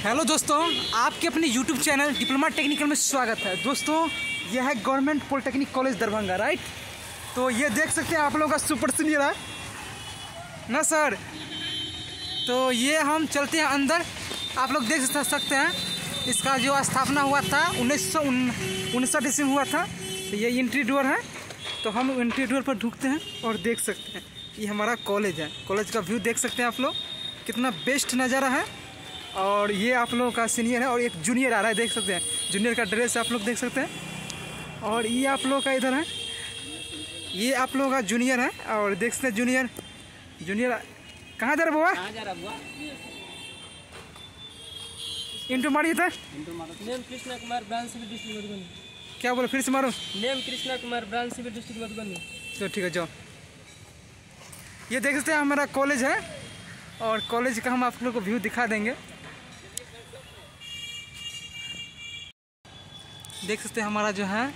Hello दोस्तों, आपके अपने यूट्यूब चैनल डिप्लोमा टेक्निकल में स्वागत है। दोस्तों, यह है government polytechnic college Darbhanga, right. तो ये देख सकते हैं आप लोगों का सुपर सीनियर है ना सर। तो ये हम चलते हैं अंदर, आप लोग देख सकते हैं इसका जो स्थापना हुआ था 1959 ईस्वी में हुआ था। तो ये एंट्री डोर है, तो हम एंट्री डोर पर ढुकते हैं और देख सकते हैं ये हमारा कॉलेज है। कॉलेज का व्यू देख सकते हैं आप लोग, कितना बेस्ट नज़ारा है। और ये आप लोगों का सीनियर है और एक जूनियर आ रहा है, देख सकते हैं जूनियर का ड्रेस आप लोग देख सकते हैं। और ये आप लोगों का इधर है, ये आप लोगों का जूनियर है और देख सकते हैं जूनियर कहाँ जा रहा बुआ? इंटू मारिए था। Name Krishna Kumar, branch civil district Madhubani. क्या बोलो, फिर से मारो। Name Krishna Kumar, branch civil district Madhubani. तो ठीक है, जाओ। ये देख सकते हैं हमारा कॉलेज है और कॉलेज का हम आप लोग को व्यू दिखा देंगे। देख सकते हैं हमारा जो है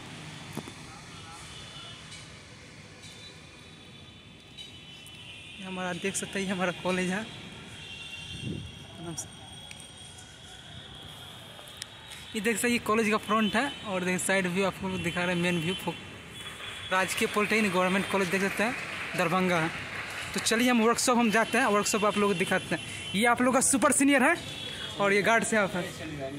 हमारा, देख सकते हैं ये हमारा कॉलेज है। ये देख सकते हैं ये कॉलेज का फ्रंट है और देख साइड व्यू आपको दिखा रहे हैं, मेन व्यू राजकीय पॉलिटेक्निक गवर्नमेंट कॉलेज देख सकते हैं दरभंगा है। तो चलिए हम वर्कशॉप हम जाते हैं, वर्कशॉप आप लोग को दिखाते हैं। ये आप लोग का सुपर सीनियर है और ये गार्ड से आप है,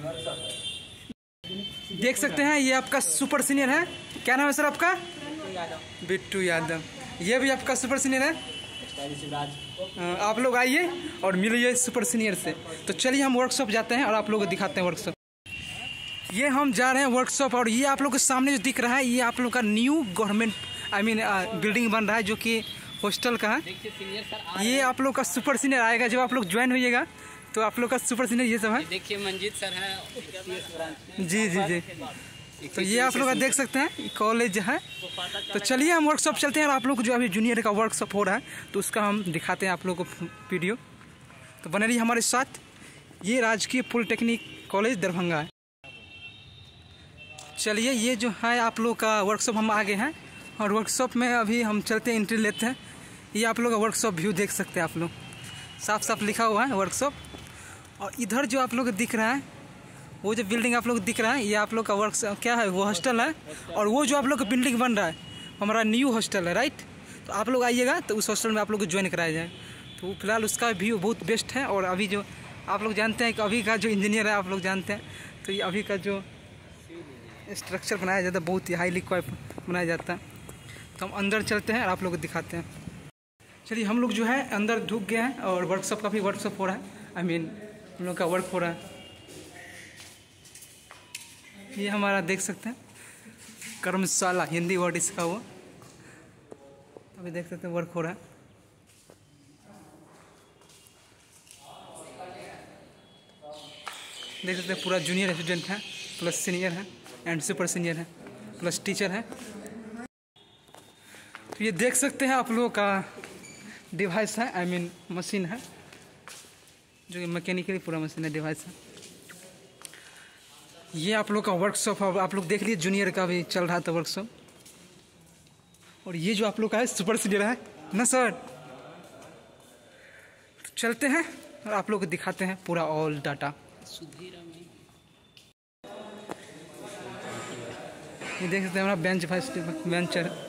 देख सकते हैं ये आपका सुपर सीनियर है। क्या नाम है सर आपका? बिट्टू यादव। ये भी आपका सुपर सीनियर है। आप लोग आइए और मिलिए सुपर सीनियर से। तो चलिए हम वर्कशॉप जाते हैं और आप लोग को दिखाते हैं वर्कशॉप। ये हम जा रहे हैं वर्कशॉप और ये आप लोग के सामने जो दिख रहा है ये आप लोग का न्यू गवर्नमेंट बिल्डिंग बन रहा है जो कि हॉस्टल का है। ये आप लोग का सुपर सीनियर आएगा जब आप लोग ज्वाइन होइएगा, तो आप लोग का सुपर सीनियर ये सब है। देखिए मंजीत सर है। जी जी जी। तो ये आप लोग देख सकते हैं कॉलेज है। तो चलिए हम वर्कशॉप चलते हैं और आप लोग को जो अभी जूनियर का वर्कशॉप हो रहा है तो उसका हम दिखाते हैं आप लोग को वीडियो। तो बने रहिए हमारे साथ। ये राजकीय पॉलिटेक्निक कॉलेज दरभंगा है। चलिए ये जो है आप लोग का वर्कशॉप हम आगे हैं और वर्कशॉप में अभी हम चलते हैं, एंट्री लेते हैं। ये आप लोग का वर्कशॉप व्यू देख सकते हैं आप लोग, साफ साफ लिखा हुआ है वर्कशॉप। और इधर जो आप लोग दिख रहा है वो जो बिल्डिंग आप लोग दिख रहा है ये आप लोग का वर्कशॉप क्या है, वो हॉस्टल है। और वो जो आप लोग का बिल्डिंग बन रहा है हमारा न्यू हॉस्टल है, राइट। तो आप लोग आइएगा तो उस हॉस्टल में आप लोग को ज्वाइन कराया जाए। तो फिलहाल उसका व्यू बहुत बेस्ट है। और अभी जो आप लोग जानते हैं कि अभी का जो इंजीनियर है आप लोग जानते हैं, तो ये अभी का जो स्ट्रक्चर बनाया जाता है बहुत ही हाईली क्वालिफाइड बनाया जाता है। तो हम अंदर चलते हैं और आप लोग को दिखाते हैं। चलिए हम लोग जो है अंदर ढुक गए हैं और वर्कशॉप का भी वर्कशॉप हो रहा है, हम लोग का वर्क हो रहा है। ये हमारा देख सकते हैं कर्मशाला, हिंदी वर्ड इसका हुआ। अभी देख सकते हैं वर्क हो रहा है। देख सकते हैं पूरा जूनियर स्टूडेंट है प्लस सीनियर है एंड सुपर सीनियर है प्लस टीचर है। तो ये देख सकते हैं आप लोगों का डिवाइस है, मशीन है जो कि मैकेनिकली पूरा मशीन है, डिवाइस है। ये आप लोग का वर्कशॉप आप लोग देख लीजिए, जूनियर का भी चल रहा था वर्कशॉप। और ये जो आप लोग का है सुपर सीनियर है ना सर। तो चलते हैं और आप लोग को दिखाते हैं पूरा ऑल डाटा। ये देख सकते हैं हमारा बेंचर है।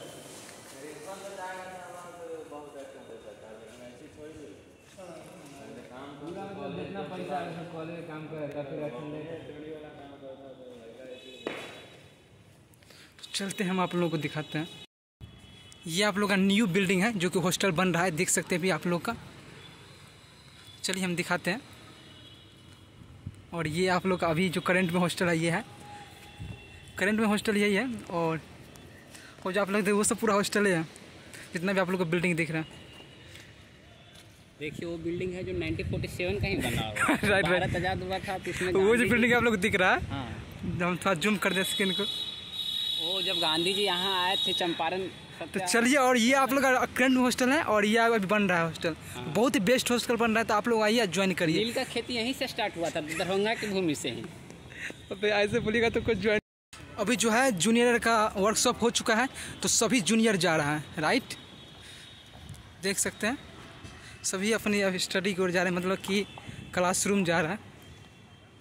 चलते हैं हम आप लोगों को दिखाते हैं। ये आप लोग का न्यू बिल्डिंग है जो कि हॉस्टल बन रहा है, देख सकते हैं भी आप लोग का। चलिए हम दिखाते हैं। और ये आप लोग का अभी जो करंट में हॉस्टल है ये है, करंट में हॉस्टल यही है। और जो आप लोग देख वो सब पूरा हॉस्टल है, जितना भी आप लोग को बिल्डिंग दिख रहा है। देखिए वो बिल्डिंग है जो 1947 का ही बना हुआ है। राइट भारत आजाद हुआ था तो इसमें वो जो बिल्डिंग आप लोग दिख रहा है, हाँ। हम थोड़ा जूम कर दे स्क्रीन को। वो जब गांधी जी यहाँ आए थे चंपारण। तो चलिए, और ये आप लोग का करंट में हॉस्टल है और ये अभी बन रहा है हॉस्टल। हाँ। बहुत ही बेस्ट हॉस्टल बन रहा है, तो आप लोग आइए ज्वाइन करिए। नील का खेती यहीं से स्टार्ट हुआ था, दरभंगा की भूमि से ही। तो ऐसे बोलिएगा तो कुछ ज्वाइन। अभी जो है जूनियर का वर्कशॉप हो चुका है तो सभी जूनियर जा रहा है, राइट। देख सकते हैं सभी अपनी अब स्टडी की ओर जा रहे हैं, मतलब कि क्लासरूम जा रहा है।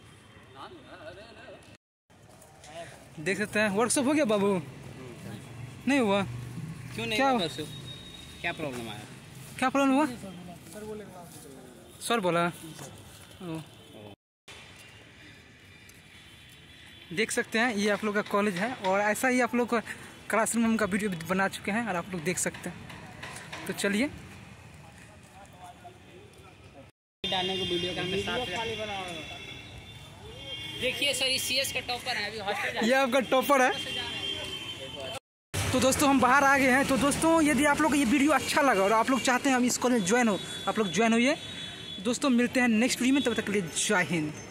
देख सकते हैं वर्कशॉप हो गया बाबू, नहीं हुआ? क्यों नहीं क्या हुआ बस? क्या प्रॉब्लम आया? क्या प्रॉब्लम हुआ? सर बोला। ओ। देख सकते हैं ये आप लोग का कॉलेज है और ऐसा ही आप लोग का क्लासरूम का वीडियो बना चुके हैं और आप लोग देख सकते हैं। तो चलिए डालने को वीडियो का हमें साथ देखिए सर, ये सीएस का टॉपर है, अभी हॉस्टल ये आपका टॉपर है। तो दोस्तों हम बाहर आ गए हैं। तो दोस्तों यदि आप लोग को ये वीडियो अच्छा लगा और आप लोग चाहते हैं हम इस कॉलेज में ज्वाइन हो, आप लोग ज्वाइन होइए। दोस्तों मिलते हैं नेक्स्ट वीडियो में, तब तक के लिए जय हिंद।